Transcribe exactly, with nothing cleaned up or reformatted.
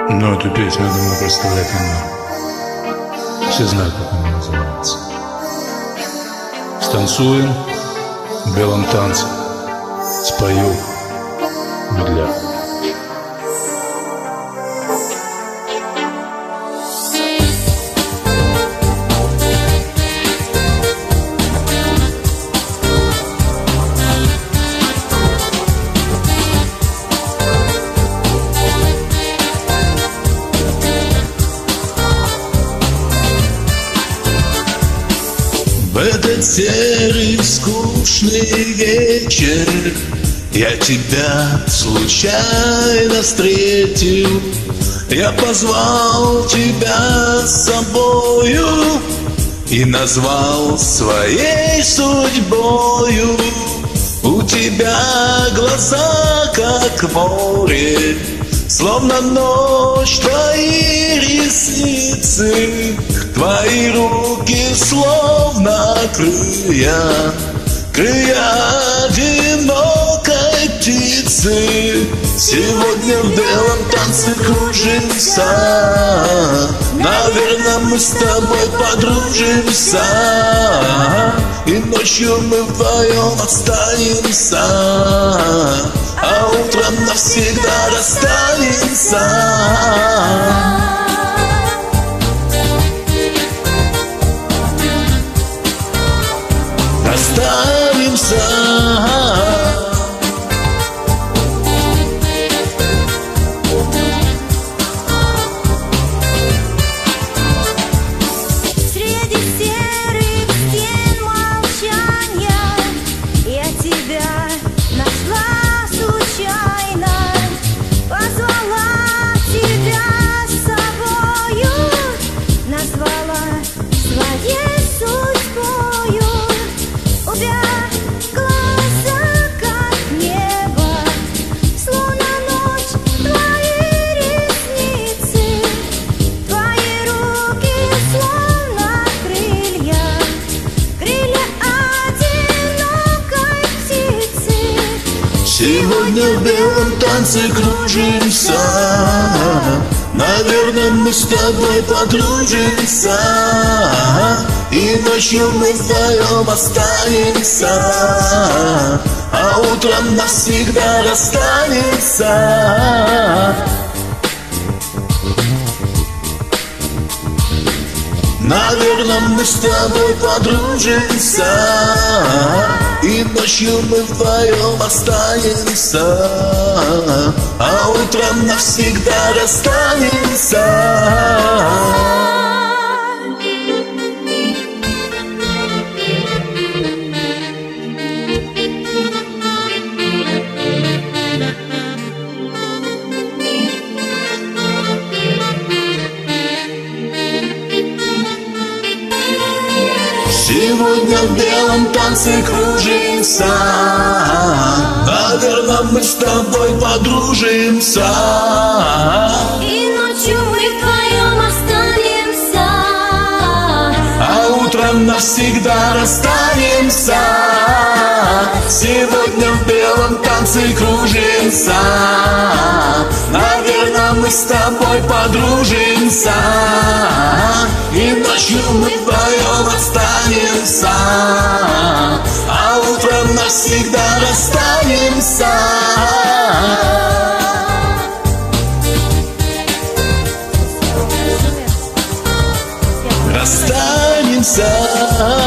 Но эту песню, я думаю, представлять не надо. Все знают, как она называется. Станцуем в белом танце, спою медля. В этот серый скучный вечер я тебя случайно встретил. Я позвал тебя с собою и назвал своей судьбою. У тебя глаза как море, словно ночь твои ресницы. Твои руки словно крылья, крылья одинокой птицы. Сегодня в белом танце кружимся, наверное, мы с тобой подружимся. И ночью мы вдвоем останемся, а утром навсегда расстанемся. Останемся. Среди серых стен молчания я тебя нашла случайно, позвала тебя с собою, назвала своей судьбою. У тебя глаза как небо, словно ночь твои ресницы. Твои руки словно крылья, крылья одинокой птицы. Сегодня в белом танце кружимся, наверное, мы с тобой подружимся. И ночью мы вдвоем останемся, а утром навсегда расстанемся. Наверное, мы с тобой подружимся, и ночью мы вдвоем останемся, а утром навсегда расстанемся. Сегодня в белом танце кружимся, наверное, мы с тобой подружимся. И ночью мы вдвоем останемся, а утром навсегда расстанемся. Сегодня в белом танце кружимся, наверное, мы с тобой подружимся. И ночью мы вдвоем останемся, а утром навсегда расстанемся. Расстанемся.